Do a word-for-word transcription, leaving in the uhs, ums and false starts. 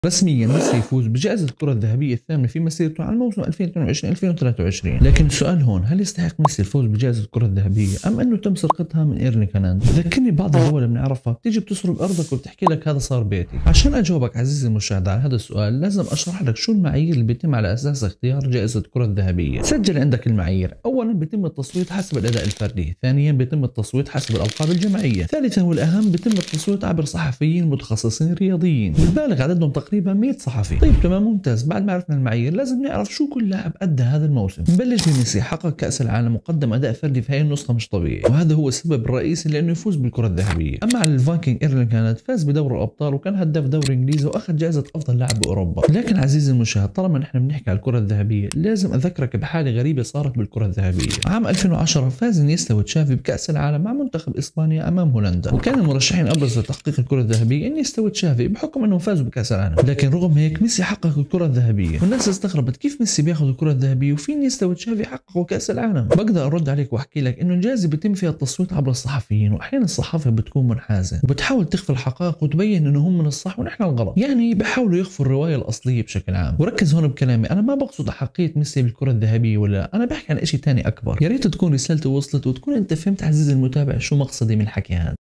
رسميا ميسي يفوز بجائزة الكرة الذهبية الثامنة في مسيرته على الموسم ألفين واثنين وعشرين ألفين وثلاثة وعشرين، لكن السؤال هون هل يستحق ميسي الفوز بجائزة الكرة الذهبية أم أنه تم سرقتها من إيرلينغ هالاند؟ ذكرني بعض الدول بنعرفها بتيجي بتسرق أرضك وبتحكي لك هذا صار بيتي. عشان أجاوبك عزيزي المشاهد على هذا السؤال لازم أشرح لك شو المعايير اللي بيتم على أساسها اختيار جائزة الكرة الذهبية. سجل عندك المعايير. أولا بيتم التصويت حسب الأداء الفردي، ثانيا بيتم التصويت حسب الألقاب الجماعية، ثالثا والأهم بيتم التصويت عبر صحفيين متخصصين رياضيين بالبالغ عددهم تقريبا مئة صحفي. طيب تمام ممتاز، بعد ما عرفنا المعايير لازم نعرف شو كل لاعب أدى هذا الموسم. نبلش بميسي، حقق كأس العالم وقدم أداء فردي في هاي النسخة مش طبيعي، وهذا هو السبب الرئيسي لأنه يفوز بالكرة الذهبية. أما على الفايكنج إيرلينغ هالاند فاز بدوري الأبطال وكان هداف دوري إنجليزي وأخذ جائزة أفضل لاعب بأوروبا. لكن عزيزي المشاهد طالما نحن بنحكي على الكرة الذهبية لازم أذكرك بحالة غريبة صارت بالكرة الذهبية. عام ألفين وعشرة فاز انيستا وتشافي بكأس العالم مع منتخب إسبانيا أمام هولندا، وكان المرشحين أبرز لتحقيق الكرة الذهبية انيستا وتشافي بحكم أنهم فازوا بكأس العالم. لكن رغم هيك ميسي حقق الكرة الذهبية، والناس استغربت كيف ميسي بياخذ الكرة الذهبية وفي انيستا وتشافي حققوا كأس العالم. بقدر أرد عليك واحكي لك إنه الجائزة بيتم فيها التصويت عبر الصحفيين، وأحيانا الصحافة بتكون منحازة وبتحاول تخفي الحقائق وتبين إنه هم من الصح ونحن الغلط، يعني بحاولوا يخفوا الرواية الأصلية بشكل عام. وركز هون بكلامي، أنا ما بقصد أحقية ميسي بالكرة الذهبية ولا، أنا بحكي عن شيء ثاني أكبر. يا ريت تكون رسالتي وصلت وتكون أنت فهمت عزيزي المتابع شو مقصدي من الحكي هذا.